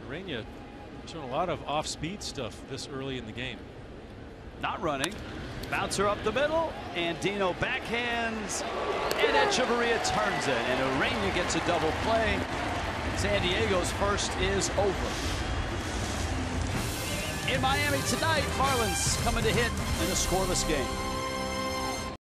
Urena showing a lot of off-speed stuff this early in the game. Not running. Bouncer up the middle, and Dino backhands, and Echeverria turns it, and Urena gets a double play. San Diego's first is over. In Miami tonight, Marlins coming to hit in a scoreless game.